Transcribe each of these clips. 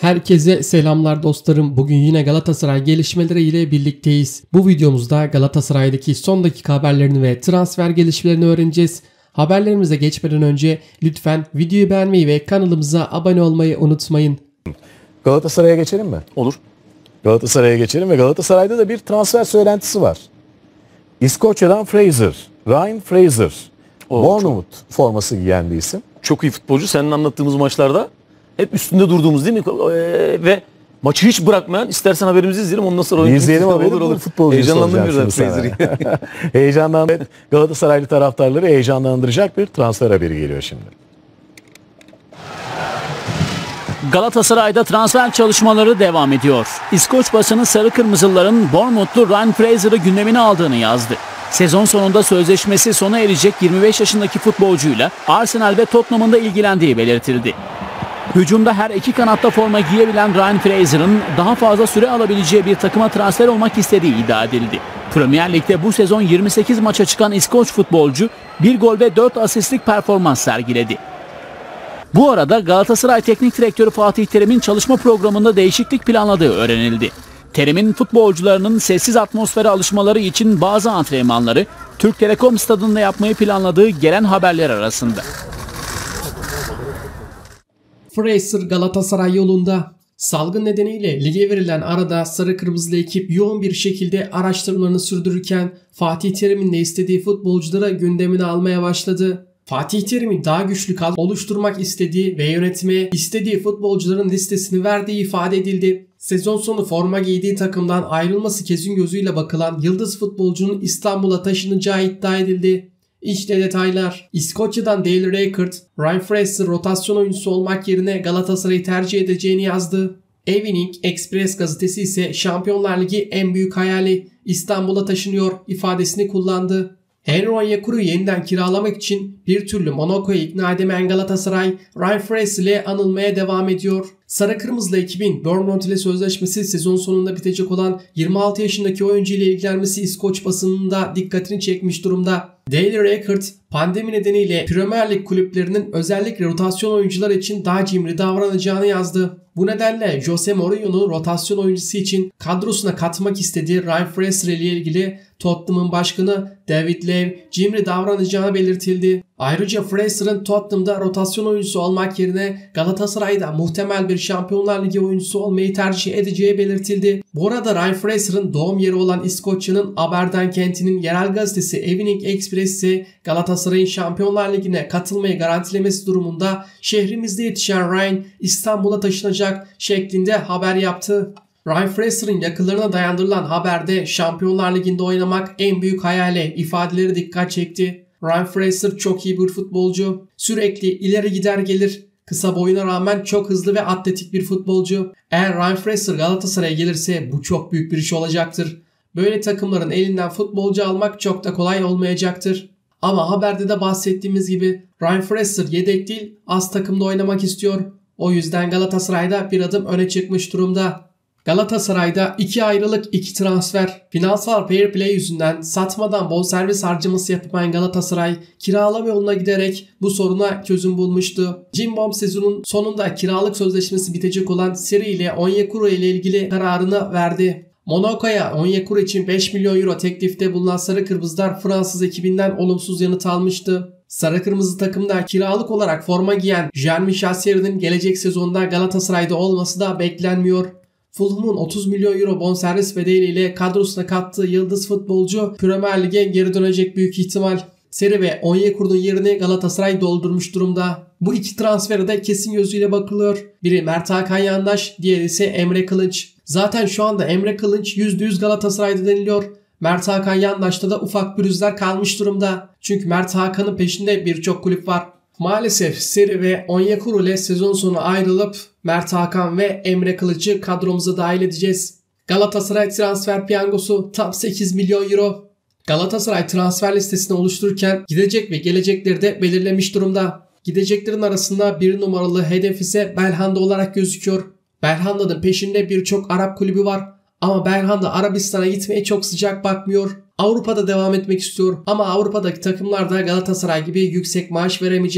Herkese selamlar dostlarım. Bugün yine Galatasaray gelişmeleri ile birlikteyiz. Bu videomuzda Galatasaray'daki son dakika haberlerini ve transfer gelişmelerini öğreneceğiz. Haberlerimize geçmeden önce lütfen videoyu beğenmeyi ve kanalımıza abone olmayı unutmayın. Galatasaray'a geçelim mi? Olur. Galatasaray'a geçelim ve Galatasaray'da da bir transfer söylentisi var. İskoçya'dan Ryan Fraser. Bournemouth forması giyen bir isim. Çok iyi futbolcu. Senin anlattığımız maçlarda hep üstünde durduğumuz değil mi? Ve maçı hiç bırakmayan, istersen haberimizi izleyelim ondan sonra oyun. İzleyelim haberi, olur. Heyecanlandım birden Fraser'i. Heyecanlandım. Galatasaraylı taraftarları heyecanlandıracak bir transfer haberi geliyor şimdi. Galatasaray'da transfer çalışmaları devam ediyor. İskoç basını sarı kırmızıların Bournemouth'lu Ryan Fraser'ı gündemine aldığını yazdı. Sezon sonunda sözleşmesi sona erecek 25 yaşındaki futbolcuyla Arsenal ve Tottenham'ın da ilgilendiği belirtildi. Hücumda her iki kanatta forma giyebilen Ryan Fraser'ın daha fazla süre alabileceği bir takıma transfer olmak istediği iddia edildi. Premier Lig'de bu sezon 28 maça çıkan İskoç futbolcu 1 gol ve 4 asistlik performans sergiledi. Bu arada Galatasaray Teknik Direktörü Fatih Terim'in çalışma programında değişiklik planladığı öğrenildi. Terim'in futbolcularının sessiz atmosfere alışmaları için bazı antrenmanları Türk Telekom Stadı'nda yapmayı planladığı gelen haberler arasında. Fraser Galatasaray yolunda. Salgın nedeniyle lige verilen arada sarı kırmızılı ekip yoğun bir şekilde araştırmalarını sürdürürken Fatih Terim'in de istediği futbolculara gündemine almaya başladı. Fatih Terim'in daha güçlü kadro oluşturmak istediği ve yönetmeye istediği futbolcuların listesini verdiği ifade edildi. Sezon sonu forma giydiği takımdan ayrılması kesin gözüyle bakılan yıldız futbolcunun İstanbul'a taşınacağı iddia edildi. İşte detaylar. İskoçya'dan Dale Rackard, Ryan Fraser rotasyon oyuncusu olmak yerine Galatasaray'ı tercih edeceğini yazdı. Evening Express gazetesi ise Şampiyonlar Ligi en büyük hayali, İstanbul'a taşınıyor ifadesini kullandı. Henry Onyekuru'yu yeniden kiralamak için bir türlü Monaco'yu ikna edemeyen Galatasaray, Ryan Fraser ile anılmaya devam ediyor. Sarı Kırmızılı ekibin Bournemouth ile sözleşmesi sezon sonunda bitecek olan 26 yaşındaki oyuncu ile ilgilenmesi İskoç basınının da dikkatini çekmiş durumda. Daily Record, pandemi nedeniyle Premier Lig kulüplerinin özellikle rotasyon oyuncular için daha cimri davranacağını yazdı. Bu nedenle Jose Mourinho'nun rotasyon oyuncusu için kadrosuna katmak istediği Ryan Fraser ile ilgili Tottenham'ın başkanı David Levy cimri davranacağını belirtildi. Ayrıca Fraser'ın Tottenham'da rotasyon oyuncusu olmak yerine Galatasaray'da muhtemel bir Şampiyonlar Ligi oyuncusu olmayı tercih edeceği belirtildi. Bu arada Ryan Fraser'ın doğum yeri olan İskoçya'nın Aberdeen kentinin yerel gazetesi Evening Express ise Galatasaray'ın Şampiyonlar Ligi'ne katılmayı garantilemesi durumunda şehrimizde yetişen Ryan İstanbul'a taşınacak şeklinde haber yaptı. Ryan Fraser'ın yakınlarına dayandırılan haberde Şampiyonlar Ligi'nde oynamak en büyük hayali ifadeleri dikkat çekti. Ryan Fraser çok iyi bir futbolcu. Sürekli ileri gider gelir. Kısa boyuna rağmen çok hızlı ve atletik bir futbolcu. Eğer Ryan Fraser Galatasaray'a gelirse bu çok büyük bir iş olacaktır. Böyle takımların elinden futbolcu almak çok da kolay olmayacaktır. Ama haberde de bahsettiğimiz gibi Ryan Fraser yedek değil, az takımda oynamak istiyor. O yüzden Galatasaray'da bir adım öne çıkmış durumda. Galatasaray'da 2 ayrılık 2 transfer. Finansal fair play yüzünden satmadan bonservis harcaması yapmayan Galatasaray kiralama yoluna giderek bu soruna çözüm bulmuştu. Cimbom sezonun sonunda kiralık sözleşmesi bitecek olan Seri ile Onyekuru ile ilgili kararını verdi. Monaco'ya Onyekuru için 5 milyon euro teklifte bulunan Sarı Kırmızılar Fransız ekibinden olumsuz yanıt almıştı. Sarı Kırmızı takımda kiralık olarak forma giyen Jean-Michel Chasséri'nin gelecek sezonda Galatasaray'da olması da beklenmiyor. Fulham'ın 30 milyon euro bonservis bedeliyle kadrosuna kattığı yıldız futbolcu Premier Lig'e geri dönecek büyük ihtimal. Seri ve Onyekuru'nun yerini Galatasaray doldurmuş durumda. Bu iki transfere de kesin gözüyle bakılıyor. Biri Mert Hakan Yandaş, diğeri ise Emre Kılınç. Zaten şu anda Emre Kılınç %100 Galatasaray'da deniliyor. Mert Hakan Yandaş'ta da ufak pürüzler kalmış durumda. Çünkü Mert Hakan'ın peşinde birçok kulüp var. Maalesef Seri ve Onyekuru ile sezon sonu ayrılıp Mert Hakan ve Emre Kılıç'ı kadromuza dahil edeceğiz. Galatasaray transfer piyangosu tam 8 milyon euro. Galatasaray transfer listesini oluştururken gidecek ve gelecekleri de belirlemiş durumda. Gideceklerin arasında bir numaralı hedef ise Belhanda olarak gözüküyor. Belhanda'nın peşinde birçok Arap kulübü var. Ama Belhanda Arabistan'a gitmeye çok sıcak bakmıyor. Avrupa'da devam etmek istiyor ama Avrupa'daki takımlar da Galatasaray gibi yüksek maaş veremeyecek.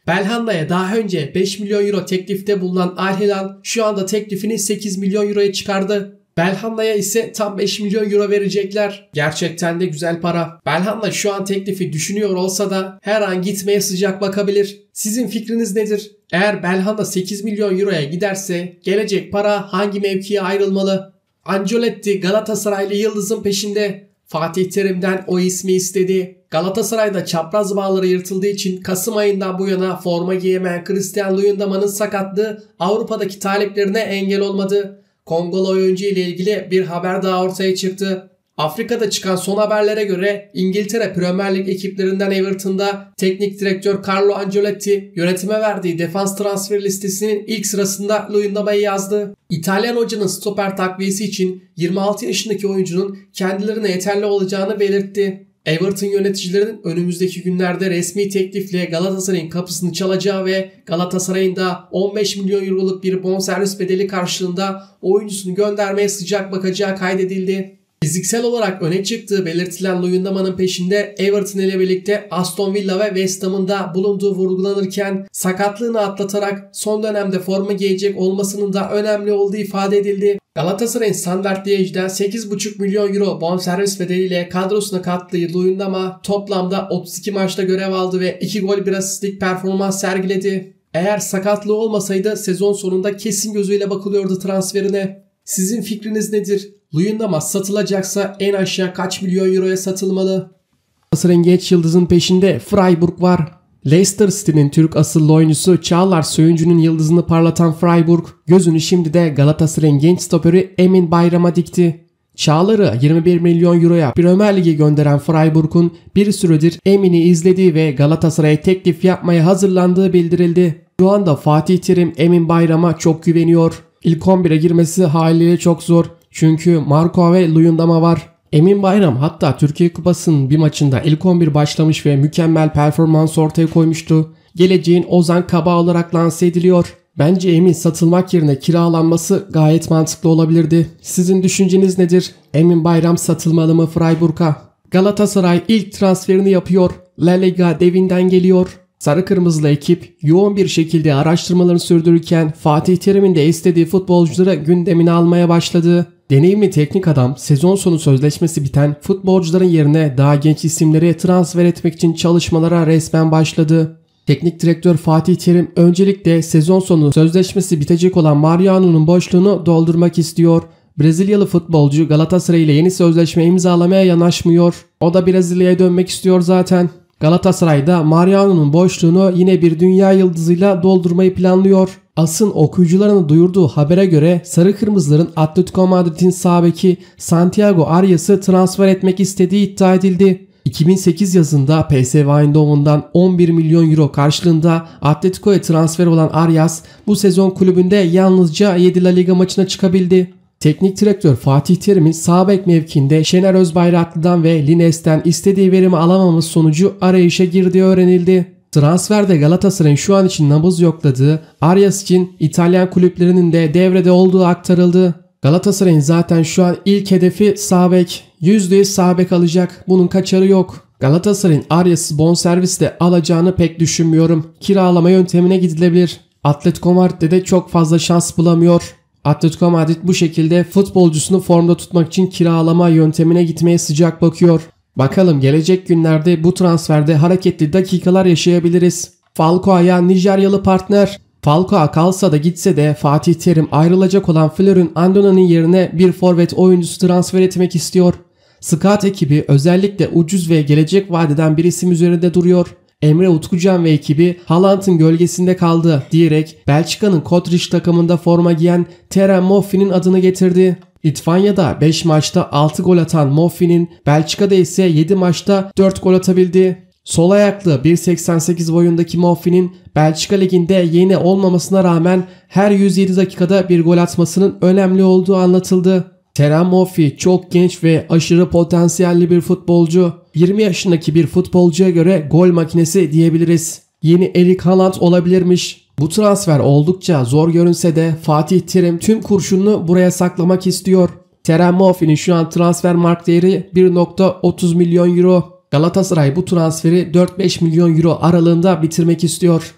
Belhanda'ya daha önce 5 milyon euro teklifte bulunan Al Hilal şu anda teklifini 8 milyon euroya çıkardı. Belhanda'ya ise tam 5 milyon euro verecekler. Gerçekten de güzel para. Belhanda şu an teklifi düşünüyor olsa da her an gitmeye sıcak bakabilir. Sizin fikriniz nedir? Eğer Belhanda 8 milyon euroya giderse gelecek para hangi mevkiye ayrılmalı? Ancelotti Galatasaraylı yıldızın peşinde. Fatih Terim'den o ismi istedi. Galatasaray'da çapraz bağları yırtıldığı için Kasım ayından bu yana forma giyemeyen Christian Luyendama'nın sakatlığı Avrupa'daki taliplerine engel olmadı. Kongolu oyuncu ile ilgili bir haber daha ortaya çıktı. Afrika'da çıkan son haberlere göre İngiltere Premier Lig ekiplerinden Everton'da teknik direktör Carlo Ancelotti yönetime verdiği defans transfer listesinin ilk sırasında Luyendama'yı yazdı. İtalyan hocanın stoper takviyesi için 26 yaşındaki oyuncunun kendilerine yeterli olacağını belirtti. Everton yöneticilerinin önümüzdeki günlerde resmi teklifle Galatasaray'ın kapısını çalacağı ve Galatasaray'ın da 15 milyon euroluk bir bonservis bedeli karşılığında oyuncusunu göndermeye sıcak bakacağı kaydedildi. Fiziksel olarak öne çıktığı belirtilen Luyendama'nın peşinde Everton ile birlikte Aston Villa ve West Ham'ın da bulunduğu vurgulanırken sakatlığını atlatarak son dönemde forma giyecek olmasının da önemli olduğu ifade edildi. Galatasaray'ın Standard Liège'den 8,5 milyon euro bonservis bedeliyle kadrosuna kattığı Luyendama toplamda 32 maçta görev aldı ve 2 gol 1 asistlik performans sergiledi. Eğer sakatlığı olmasaydı sezon sonunda kesin gözüyle bakılıyordu transferine. Sizin fikriniz nedir? Luyendama satılacaksa en aşağı kaç milyon euroya satılmalı? Galatasaray'ın genç yıldızın peşinde Freiburg var. Leicester City'nin Türk asıllı oyuncusu Çağlar Söyüncü'nün yıldızını parlatan Freiburg, gözünü şimdi de Galatasaray'ın genç stoperi Emin Bayram'a dikti. Çağlar'ı 21 milyon euroya Premier Lig'e gönderen Freiburg'un bir süredir Emin'i izlediği ve Galatasaray'a teklif yapmaya hazırlandığı bildirildi. Şu anda Fatih Terim Emin Bayram'a çok güveniyor. İlk 11'e girmesi haliyle çok zor. Çünkü Marco ve Luyendama var. Emin Bayram hatta Türkiye Kupası'nın bir maçında ilk 11 başlamış ve mükemmel performans ortaya koymuştu. Geleceğin Ozan Kabak olarak lanse ediliyor. Bence Emin satılmak yerine kiralanması gayet mantıklı olabilirdi. Sizin düşünceniz nedir? Emin Bayram satılmalı mı Freiburg'a? Galatasaray ilk transferini yapıyor. La Liga devinden geliyor. Sarı Kırmızılı ekip yoğun bir şekilde araştırmalarını sürdürürken Fatih Terim'in de istediği futbolcuları gündemine almaya başladı. Deneyimli teknik adam sezon sonu sözleşmesi biten futbolcuların yerine daha genç isimleri transfer etmek için çalışmalara resmen başladı. Teknik direktör Fatih Terim öncelikle sezon sonu sözleşmesi bitecek olan Mariano'nun boşluğunu doldurmak istiyor. Brezilyalı futbolcu Galatasaray ile yeni sözleşme imzalamaya yanaşmıyor. O da Brezilya'ya dönmek istiyor zaten. Galatasaray'da Mariano'nun boşluğunu yine bir dünya yıldızıyla doldurmayı planlıyor. AS'ın okuyucularını duyurduğu habere göre Sarı Kırmızıların Atletico Madrid'in sağ beki Santiago Arias'ı transfer etmek istediği iddia edildi. 2008 yazında PSV Eindhoven'dan 11 milyon euro karşılığında Atletico'ya transfer olan Arias bu sezon kulübünde yalnızca 7 La Liga maçına çıkabildi. Teknik direktör Fatih Terim'in sağ bek mevkiinde Şener Özbayraklı'dan ve Lines'ten istediği verimi alamaması sonucu arayışa girdiği öğrenildi. Transferde Galatasaray'ın şu an için nabız yokladığı Arias için İtalyan kulüplerinin de devrede olduğu aktarıldı. Galatasaray'ın zaten şu an ilk hedefi sağ bek. %100 sağ bek alacak. Bunun kaçarı yok. Galatasaray'ın Arias'ı bonservisle alacağını pek düşünmüyorum. Kiralama yöntemine gidilebilir. Atletico Madrid'de de çok fazla şans bulamıyor. Atletico Madrid bu şekilde futbolcusunu formda tutmak için kiralama yöntemine gitmeye sıcak bakıyor. Bakalım gelecek günlerde bu transferde hareketli dakikalar yaşayabiliriz. Falcao'ya Nijeryalı partner. Falcao kalsa da gitse de Fatih Terim ayrılacak olan Florent Andona'nın yerine bir forvet oyuncusu transfer etmek istiyor. Scout ekibi özellikle ucuz ve gelecek vadeden bir isim üzerinde duruyor. Emre Utkucan ve ekibi Haaland'ın gölgesinde kaldı diyerek Belçika'nın Kortrijk takımında forma giyen Terem Moffi'nin adını getirdi. Litvanya'da 5 maçta 6 gol atan Moffi'nin Belçika'da ise 7 maçta 4 gol atabildi. Sol ayaklı 1.88 boyundaki Moffi'nin Belçika Ligi'nde yeni olmamasına rağmen her 107 dakikada bir gol atmasının önemli olduğu anlatıldı. Terem Moffi çok genç ve aşırı potansiyelli bir futbolcu. 20 yaşındaki bir futbolcuya göre gol makinesi diyebiliriz. Yeni Erling Haaland olabilirmiş. Bu transfer oldukça zor görünse de Fatih Terim tüm kurşununu buraya saklamak istiyor. Terem Moffi'nin şu an transfer mark değeri 1.30 milyon euro. Galatasaray bu transferi 4-5 milyon euro aralığında bitirmek istiyor.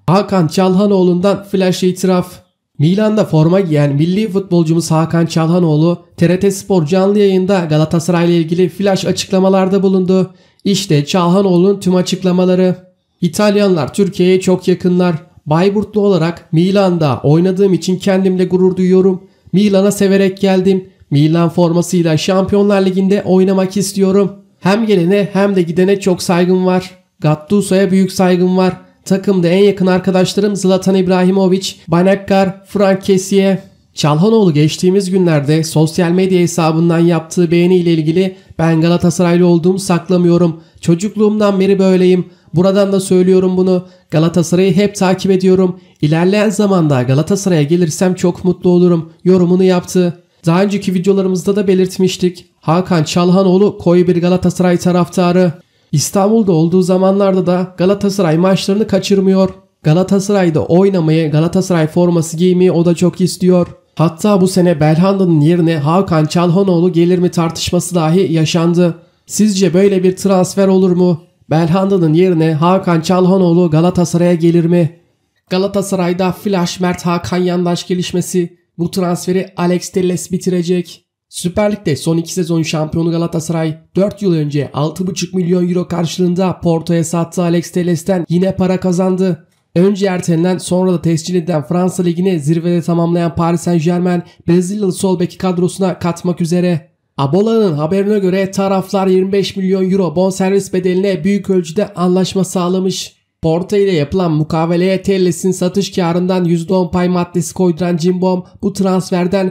Hakan Çalhanoğlu'ndan flash itiraf. Milan'da forma giyen milli futbolcumuz Hakan Çalhanoğlu, TRT Spor canlı yayında Galatasaray ile ilgili flash açıklamalarda bulundu. İşte Çalhanoğlu'nun tüm açıklamaları. İtalyanlar Türkiye'ye çok yakınlar. Bayburtlu olarak Milan'da oynadığım için kendimle gurur duyuyorum. Milan'a severek geldim. Milan formasıyla Şampiyonlar Ligi'nde oynamak istiyorum. Hem gelene hem de gidene çok saygım var. Gattuso'ya büyük saygım var. Takımda en yakın arkadaşlarım Zlatan İbrahimovic, Banekar, Frank Kessie. Çalhanoğlu geçtiğimiz günlerde sosyal medya hesabından yaptığı beğeniyle ilgili "Ben Galatasaraylı olduğumu saklamıyorum. Çocukluğumdan beri böyleyim. Buradan da söylüyorum bunu. Galatasaray'ı hep takip ediyorum. İlerleyen zamanda Galatasaray'a gelirsem çok mutlu olurum" yorumunu yaptı. Daha önceki videolarımızda da belirtmiştik. Hakan Çalhanoğlu koyu bir Galatasaray taraftarı. İstanbul'da olduğu zamanlarda da Galatasaray maçlarını kaçırmıyor. Galatasaray'da oynamayı, Galatasaray forması giymeyi o da çok istiyor. Hatta bu sene Belhanda'nın yerine Hakan Çalhanoğlu gelir mi tartışması dahi yaşandı. Sizce böyle bir transfer olur mu? Belhanda'nın yerine Hakan Çalhanoğlu Galatasaray'a gelir mi? Galatasaray'da flash Mert Hakan Yandaş gelişmesi. Bu transferi Alex Telles bitirecek. Süper Lig'de son 2 sezon şampiyonu Galatasaray 4 yıl önce 6,5 milyon euro karşılığında Porto'ya sattığı Alex Telles'ten yine para kazandı. Önce ertelenen sonra da tescil edilen Fransa Ligi'ni zirvede tamamlayan Paris Saint-Germain Brezilyalı sol beki kadrosuna katmak üzere. Abola'nın haberine göre taraflar 25 milyon euro bonservis bedeline büyük ölçüde anlaşma sağlamış. Porto ile yapılan mukaveleye Telles'in satış karından %10 pay maddesi koyduran Cimbom bu transferden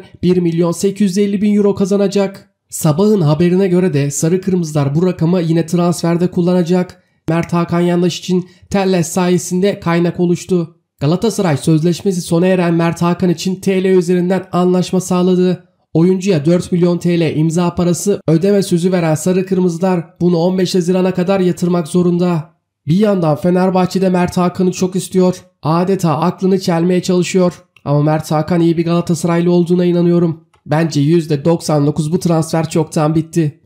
1.850.000 euro kazanacak. Sabahın haberine göre de Sarı Kırmızılar bu rakamı yine transferde kullanacak. Mert Hakan Yandaş için Telles sayesinde kaynak oluştu. Galatasaray sözleşmesi sona eren Mert Hakan için TL üzerinden anlaşma sağladı. Oyuncuya 4 milyon TL imza parası ödeme sözü veren Sarı Kırmızılar bunu 15 Haziran'a kadar yatırmak zorunda. Bir yandan Fenerbahçe'de Mert Hakan'ı çok istiyor. Adeta aklını çelmeye çalışıyor. Ama Mert Hakan iyi bir Galatasaraylı olduğuna inanıyorum. Bence %99 bu transfer çoktan bitti.